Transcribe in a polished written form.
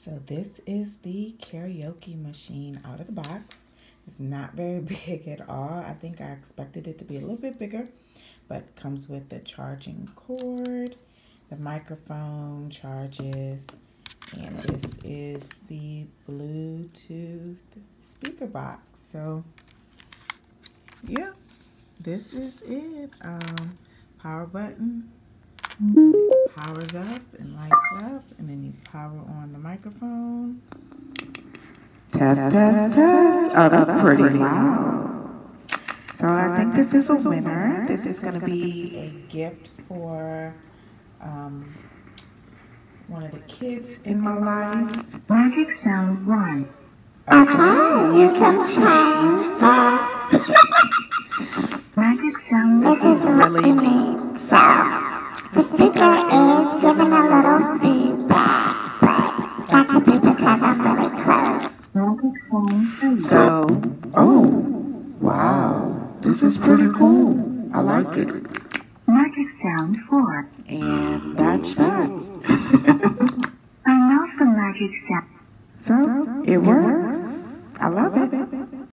So this is the karaoke machine out of the box. It's not very big at all. I think I expected it to be a little bit bigger, but comes with the charging cord, the microphone charges, and this is the Bluetooth speaker box. So yeah, this is it. Power button powers up and lights up, and then you power on the microphone. Test, test, test. Oh, that's pretty loud. So I think this is a winner. This is going to be a gift for one of the kids in my life. Magic sound 1. Okay, you can change that. Magic sound 2. This is really neat. So the speaker is giving a little feedback, but that could be because I'm really close. Magic sound 3. So, oh, wow, this is pretty cool. I like it. Magic sound 4. And that's that. I love the magic sound. So, it works. I love it.